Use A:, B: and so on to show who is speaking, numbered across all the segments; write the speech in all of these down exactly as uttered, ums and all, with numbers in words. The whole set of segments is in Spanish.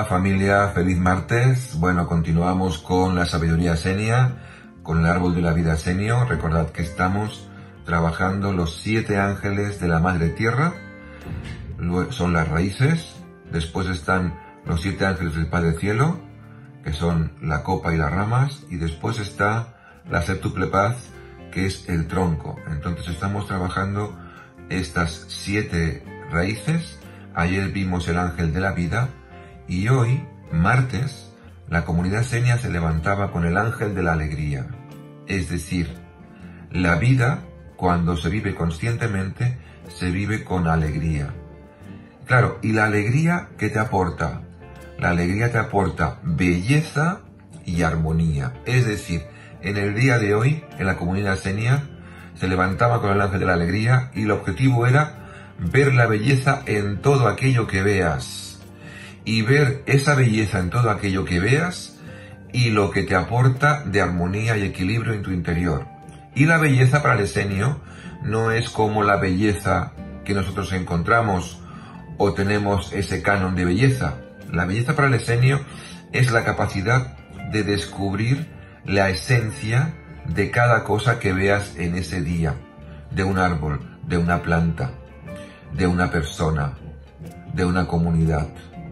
A: Hola familia, feliz martes. Bueno, continuamos con la sabiduría senia, con el árbol de la vida senio. Recordad que estamos trabajando los siete ángeles de la Madre Tierra. Son las raíces. Después están los siete ángeles del Padre Cielo, que son la copa y las ramas. Y después está la séptuple paz, que es el tronco. Entonces estamos trabajando estas siete raíces. Ayer vimos el ángel de la vida y hoy, martes, la comunidad senia se levantaba con el ángel de la alegría. Es decir, la vida, cuando se vive conscientemente, se vive con alegría. Claro, ¿y la alegría qué te aporta? La alegría te aporta belleza y armonía. Es decir, en el día de hoy, en la comunidad senia, se levantaba con el ángel de la alegría y el objetivo era ver la belleza en todo aquello que veas. Y ver esa belleza en todo aquello que veas y lo que te aporta de armonía y equilibrio en tu interior. Y la belleza para el esenio no es como la belleza que nosotros encontramos o tenemos ese canon de belleza. La belleza para el esenio es la capacidad de descubrir la esencia de cada cosa que veas en ese día, de un árbol, de una planta, de una persona, de una comunidad.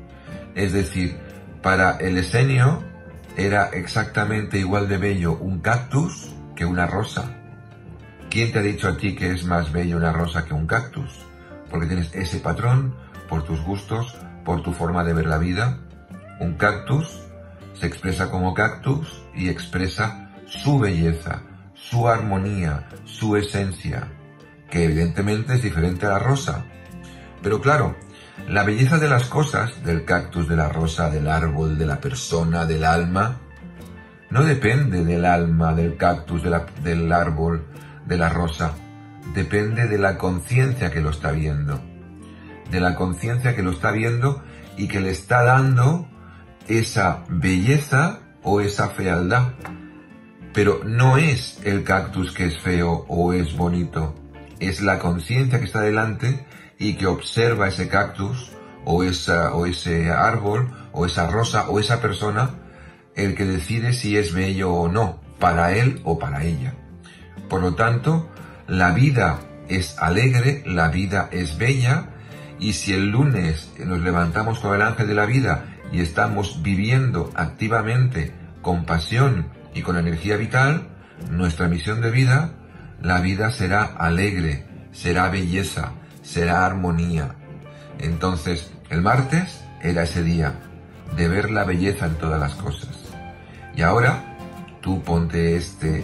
A: Es decir, para el esenio era exactamente igual de bello un cactus que una rosa. ¿Quién te ha dicho a ti que es más bello una rosa que un cactus? Porque tienes ese patrón, por tus gustos, por tu forma de ver la vida. Un cactus se expresa como cactus y expresa su belleza, su armonía, su esencia, que evidentemente es diferente a la rosa. Pero claro, la belleza de las cosas, del cactus, de la rosa, del árbol, de la persona, del alma, no depende del alma, del cactus, de la, del árbol, de la rosa. Depende de la conciencia que lo está viendo. De la conciencia que lo está viendo y que le está dando esa belleza o esa fealdad. Pero no es el cactus que es feo o es bonito. Es la conciencia que está delante y que observa ese cactus o, esa, o ese árbol o esa rosa o esa persona el que decide si es bello o no, para él o para ella. Por lo tanto, la vida es alegre, la vida es bella, y si el lunes nos levantamos con el ángel de la vida y estamos viviendo activamente con pasión y con energía vital, nuestra misión de vida, la vida será alegre, será belleza, será armonía. Entonces, el martes era ese día de ver la belleza en todas las cosas. Y ahora, tú ponte este,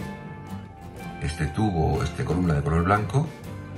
A: este tubo o esta columna de color blanco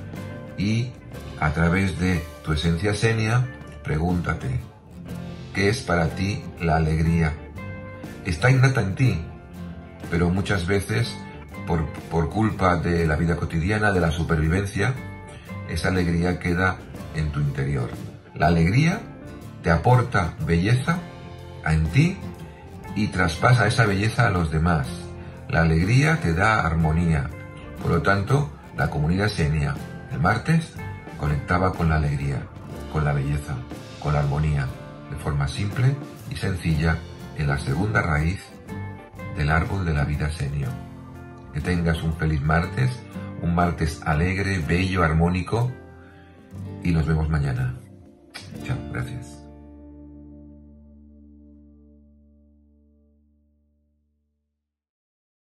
A: y a través de tu esencia senia, pregúntate, ¿qué es para ti la alegría? Está innata en ti, pero muchas veces, por, por culpa de la vida cotidiana, de la supervivencia, esa alegría queda en tu interior. La alegría te aporta belleza en ti y traspasa esa belleza a los demás. La alegría te da armonía. Por lo tanto, la comunidad senia el martes conectaba con la alegría, con la belleza, con la armonía, de forma simple y sencilla en la segunda raíz del árbol de la vida senio. Que tengas un feliz martes, un martes alegre, bello, armónico, y nos vemos mañana. Chao, gracias.